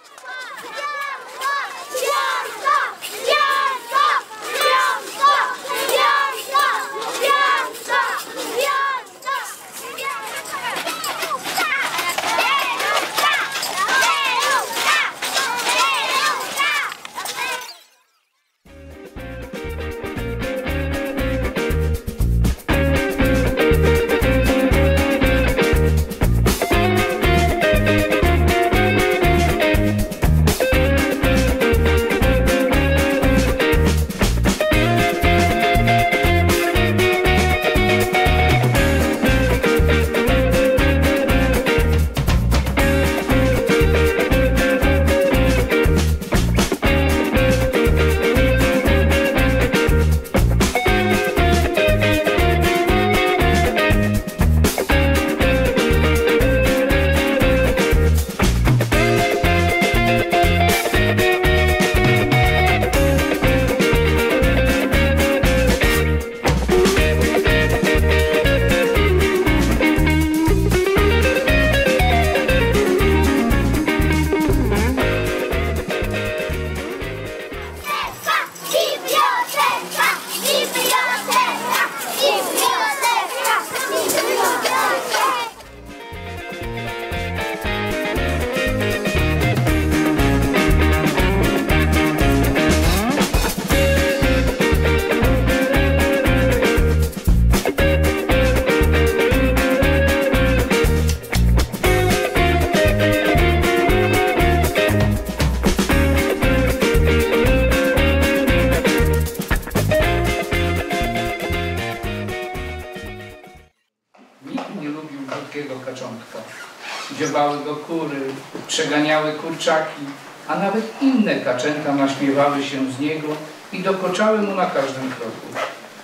kaczątka. Dziobały go kury, przeganiały kurczaki, a nawet inne kaczęta naśmiewały się z niego i dokoczały mu na każdym kroku.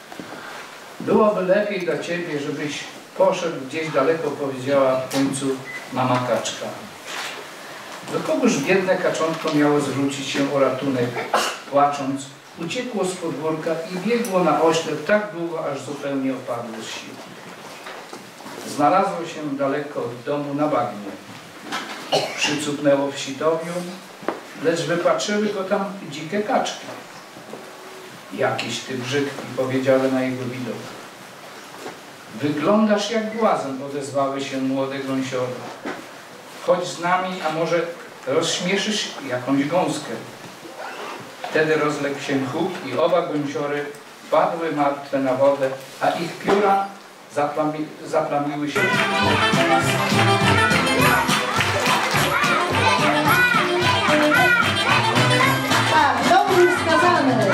Byłoby lepiej dla ciebie, żebyś poszedł gdzieś daleko, powiedziała w końcu mama kaczka. Do kogoż biedne kaczątko miało zwrócić się o ratunek? Płacząc, uciekło z podwórka i biegło na oślep tak długo, aż zupełnie opadło z sił. Znalazło się daleko od domu na bagnie. Przycupnęło w sitowiu, lecz wypatrzyły go tam dzikie kaczki. Jakiś ty brzydki, powiedziały na jego widok. Wyglądasz jak błazen, odezwały się młode gąsiory. Chodź z nami, a może rozśmieszysz jakąś gąskę. Wtedy rozległ się huk i oba gąsiory padły martwe na wodę, a ich pióra zaplamiły się. Tak, dobrze wskazane.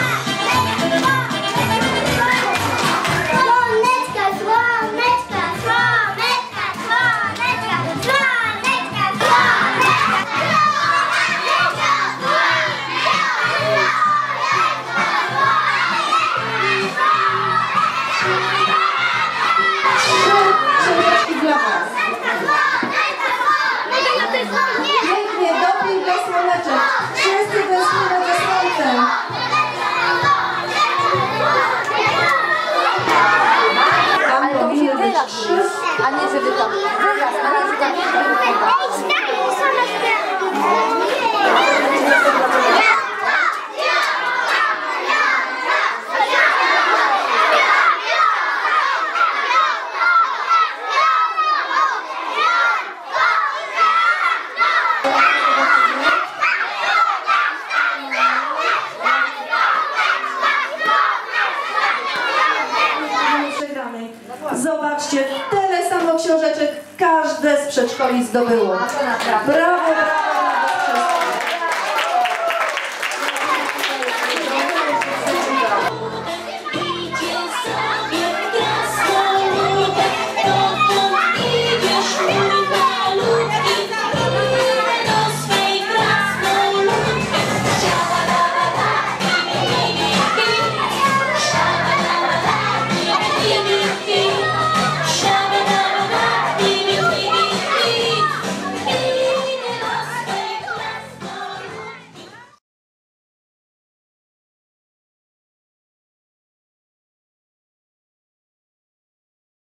Pięknie, doping do słoneczek. Wszyscy tęsknią za słońcem. Tam powinny być 3. A nie, żeby tam wyraz, a razie tam Zobaczcie, tyle samo książeczek każde z przedszkoli zdobyło. Brawo, brawo!